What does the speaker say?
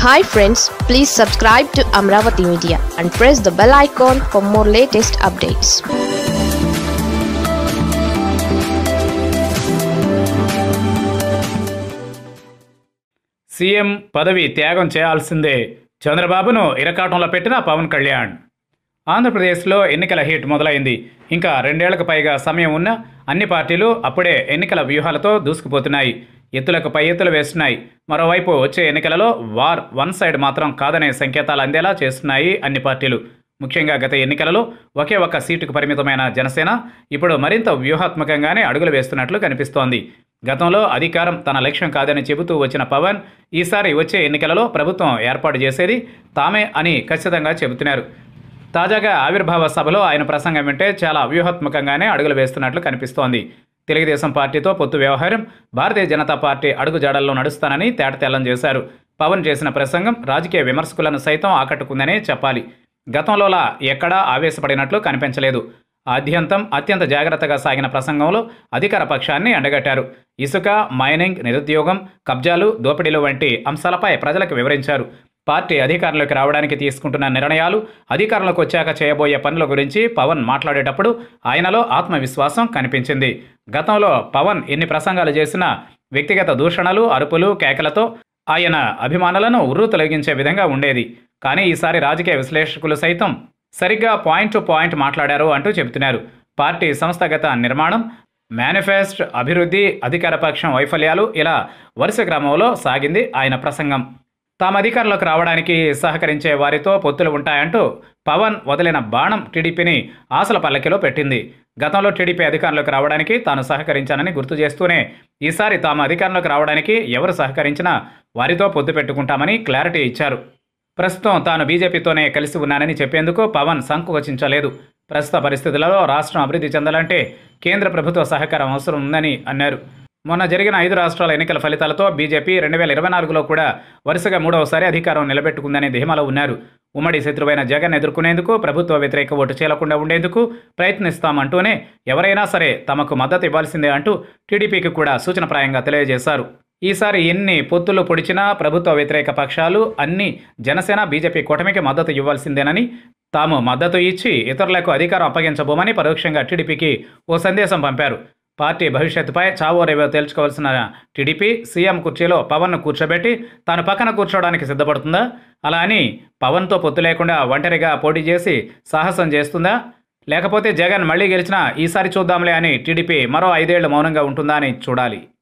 Hi friends, please subscribe to Amaravathi Media and press the bell icon for more latest updates. CM పదవి త్యాగం చేయాల్సిందే చంద్రబాబును ఇరకాటంలో పెట్టిన పవన్ కళ్యాణ్. ఆంధ్రప్రదేశ్లో ఎన్నికల హీట్ మొదలైంది. ఇంకా 2 ఏళ్లకు పైగా సమయం ఉన్న అన్ని పార్టీలు అప్పుడే ఎన్నికల వ్యూహాలతో దూసుకుపోతున్నాయి. ఎత్తులకు పై ఎత్తులు వేస్తున్నాయి. మరోవైపు వచ్చే ఎన్నికలలో వార్ వన్ సైడ్ మాత్రం కాదనే సంకేతాలు అందేలా చేస్తున్నాయి అన్ని పార్టీలు. ముఖ్యంగా గత ఎన్నికలలో ఒకే ఒక్క సీటుకు పరిమితమైన జనసేన ఇప్పుడు మరింత వ్యూహాత్మకంగానే అడుగులు వేస్తున్నట్లు కనిపిస్తోంది. గతంలో అధికారం తన లక్ష్యం కాదని చెబుతూ వచ్చిన పవన్ ఈసారి వచ్చే ఎన్నికలలో ప్రభుత్వం ఏర్పాటు చేసేది తామే అని ఖచ్చితంగా చెబుతున్నారు. తాజాగా ఆవిర్భావ సభలో ఆయన ప్రసంగం వింటే చాలా వ్యూహాత్మకంగానే అడుగులు వేస్తున్నట్లు కనిపిస్తోంది. తెలుగుదేశం పార్టీతో పొత్తు వ్యవహారం, భారతీయ జనతా పార్టీ అడుగుజాడల్లో నడుస్తానని తేటతెల్లం చేశారు. పవన్ చేసిన ప్రసంగం రాజకీయ విమర్శకులను సైతం ఆకట్టుకుందనే చెప్పాలి. గతంలోలా ఎక్కడా ఆవేశపడినట్లు కనిపించలేదు. ఆద్యంతం అత్యంత జాగ్రత్తగా సాగిన ప్రసంగంలో అధికార పక్షాన్ని ఎండగట్టారు. ఇసుక, మైనింగ్, నిరుద్యోగం, కబ్జాలు, దోపిడీలు వంటి అంశాలపై ప్రజలకు వివరించారు. పార్టీ అధికారంలోకి రావడానికి తీసుకుంటున్న నిర్ణయాలు, అధికారంలోకి వచ్చాక చేయబోయే పనుల గురించి పవన్ మాట్లాడేటప్పుడు ఆయనలో ఆత్మవిశ్వాసం కనిపించింది. గతంలో పవన్ ఎన్ని ప్రసంగాలు చేసినా వ్యక్తిగత దూషణలు, అరుపులు, కేకలతో ఆయన అభిమానులను ఉర్రు తొలగించే విధంగా ఉండేది. కానీ ఈసారి రాజకీయ విశ్లేషకులు సైతం సరిగ్గా పాయింట్ టు పాయింట్ మాట్లాడారు అంటూ చెబుతున్నారు. పార్టీ సంస్థాగత నిర్మాణం, మేనిఫెస్టో, అభివృద్ధి, అధికార పక్షం వైఫల్యాలు ఇలా వరుస క్రమంలో సాగింది ఆయన ప్రసంగం. తాము అధికారంలోకి రావడానికి సహకరించే వారితో పొత్తులు ఉంటాయంటూ పవన్ వదిలిన బాణం టీడీపీని ఆశల పల్లకిలో పెట్టింది. గతంలో టీడీపీ అధికారంలోకి రావడానికి తాను సహకరించానని గుర్తు చేస్తూనే ఈసారి తాము అధికారంలోకి రావడానికి ఎవరు సహకరించినా వారితో పొత్తు పెట్టుకుంటామని క్లారిటీ ఇచ్చారు. ప్రస్తుతం తాను బీజేపీతోనే కలిసి ఉన్నానని చెప్పేందుకు పవన్ సంకోచించలేదు. ప్రస్తుత పరిస్థితులలో రాష్ట్రం అభివృద్ధి చెందాలంటే కేంద్ర ప్రభుత్వ సహకారం అవసరం ఉందని అన్నారు. మొన్న జరిగిన 5 రాష్ట్రాల ఎన్నికల ఫలితాలతో బీజేపీ 2024లో కూడా వరుసగా 3వసారి అధికారం నిలబెట్టుకుందనే ధీమాలో ఉన్నారు. ఉమ్మడి శత్రువైన జగన్ ఎదుర్కొనేందుకు, ప్రభుత్వ వ్యతిరేక ఓటు చీలకుండా ఉండేందుకు ప్రయత్నిస్తామంటూనే ఎవరైనా సరే తమకు మద్దతు ఇవ్వాల్సిందే అంటూ టీడీపీకి కూడా సూచనప్రాయంగా తెలియజేశారు. ఈసారి ఎన్ని పొత్తులు పొడిచినా ప్రభుత్వ వ్యతిరేక పక్షాలు అన్ని జనసేన, బీజేపీ కూటమికి మద్దతు ఇవ్వాల్సిందేనని, తాము మద్దతు ఇచ్చి ఇతరులకు అధికారం అప్పగించబోమని పరోక్షంగా టీడీపీకి ఓ సందేశం పంపారు. పార్టీ భవిష్యత్తుపై చావో రేవో తేల్చుకోవాల్సిన టీడీపీ సీఎం కుర్చీలో పవన్ను కూర్చోబెట్టి తాను పక్కన కూర్చోవడానికి సిద్ధపడుతుందా? అలా అని పవన్తో పొత్తు లేకుండా ఒంటరిగా పోటీ చేసి సాహసం చేస్తుందా? లేకపోతే జగన్ మళ్లీ గెలిచినా ఈసారి చూద్దాంలే అని టీడీపీ మరో 5 ఏళ్లు మౌనంగా ఉంటుందా అని చూడాలి.